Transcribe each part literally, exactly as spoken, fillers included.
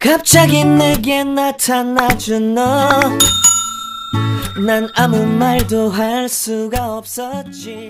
갑자기 내게 나타나준 너, 난 아무 말도 할 수가 없었지.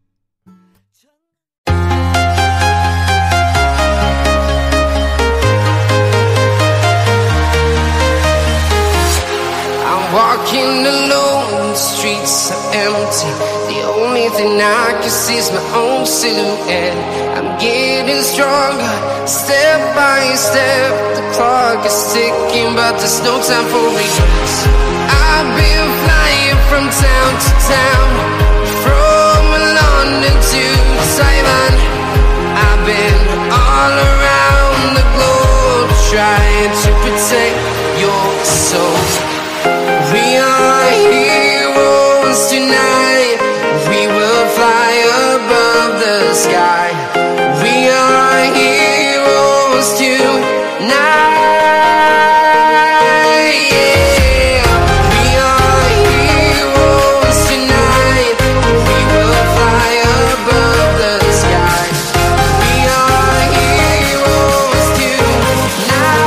Walking alone, the streets are empty. The only thing I can see is my own silhouette. I'm getting stronger, step by step. The clock is ticking, but there's no time for regrets. I've been flying from town to town, from London to Taiwan. I've been all around the globe, trying to protect your soul. We are heroes tonight. We will fly above the sky. We are heroes tonight. Yeah. We are heroes tonight. We will fly above the sky. We are heroes tonight.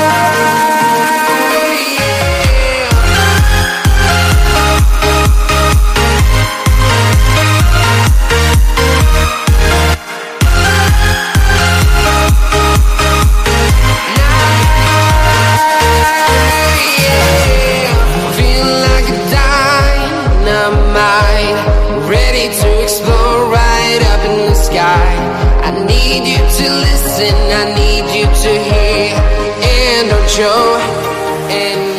I need you to listen, I need you to hear, and don't show, and